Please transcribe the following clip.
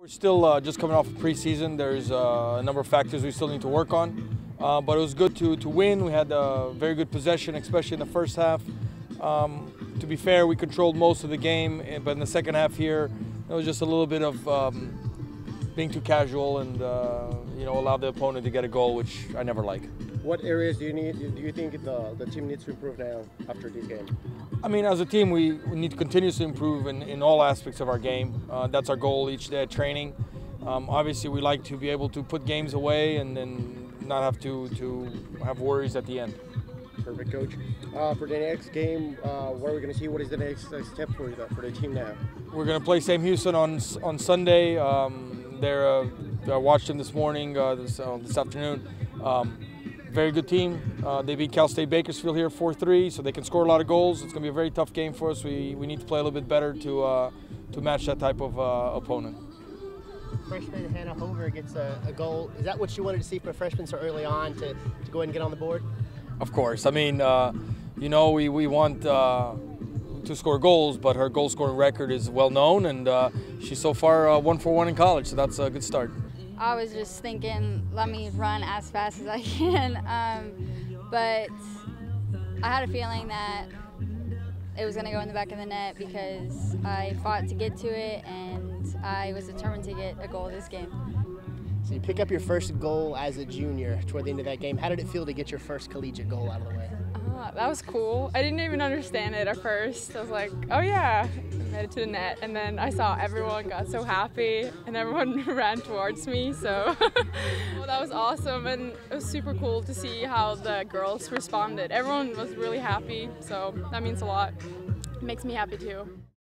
We're still just coming off of preseason. There's a number of factors we still need to work on, but it was good to win. We had very good possession, especially in the first half. To be fair, we controlled most of the game, but in the second half here, it was just a little bit of being too casual and allow the opponent to get a goal, which I never like. What areas do you think the team needs to improve now after this game? I mean, as a team, we need to continuously improve in all aspects of our game. That's our goal each day at training. Obviously, we like to be able to put games away and then not have to have worries at the end. Perfect, Coach. For the next game, what are we going to see? What is the next step for the team now? We're going to play Sam Houston on Sunday. I watched them this morning, this afternoon. Very good team. They beat Cal State Bakersfield here 4-3, so they can score a lot of goals. It's going to be a very tough game for us. We need to play a little bit better to match that type of opponent. Freshman Hannah Hover gets a goal. Is that what you wanted to see for freshmen so early on to go ahead and get on the board? Of course. I mean, we want to score goals, but her goal-scoring record is well known, and she's so far 1 for 1 in college, so that's a good start. I was just thinking, let me run as fast as I can, but I had a feeling that it was going to go in the back of the net because I fought to get to it, and I was determined to get a goal this game. So you pick up your first goal as a junior toward the end of that game. How did it feel to get your first collegiate goal out of the way? That was cool. I didn't even understand it at first. I was like, oh yeah, I made it to the net. And then I saw everyone got so happy and everyone ran towards me. So well, that was awesome, and it was super cool to see how the girls responded. Everyone was really happy, so that means a lot. It makes me happy too.